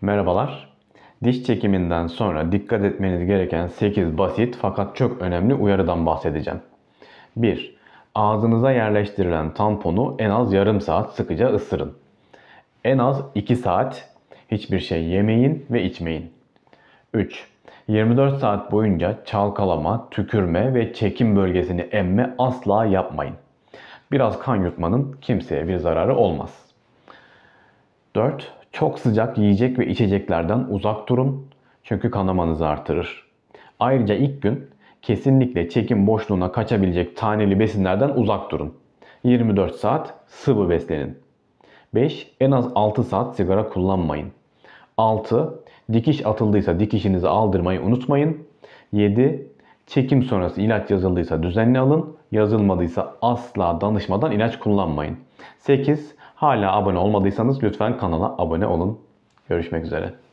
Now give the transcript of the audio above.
Merhabalar. Diş çekiminden sonra dikkat etmeniz gereken 8 basit fakat çok önemli uyarıdan bahsedeceğim. 1. Ağzınıza yerleştirilen tamponu en az yarım saat sıkıca ısırın. En az 2 saat hiçbir şey yemeyin ve içmeyin. 3. 24 saat boyunca çalkalama, tükürme ve çekim bölgesini emme asla yapmayın. Biraz kan yutmanın kimseye bir zararı olmaz. 4. Çok sıcak yiyecek ve içeceklerden uzak durun. Çünkü kanamanızı artırır. Ayrıca ilk gün kesinlikle çekim boşluğuna kaçabilecek taneli besinlerden uzak durun. 24 saat sıvı beslenin. 5. En az 6 saat sigara kullanmayın. 6. Dikiş atıldıysa dikişinizi aldırmayı unutmayın. 7. Çekim sonrası ilaç yazıldıysa düzenli alın. Yazılmadıysa asla danışmadan ilaç kullanmayın. 8. Hala abone olmadıysanız lütfen kanala abone olun. Görüşmek üzere.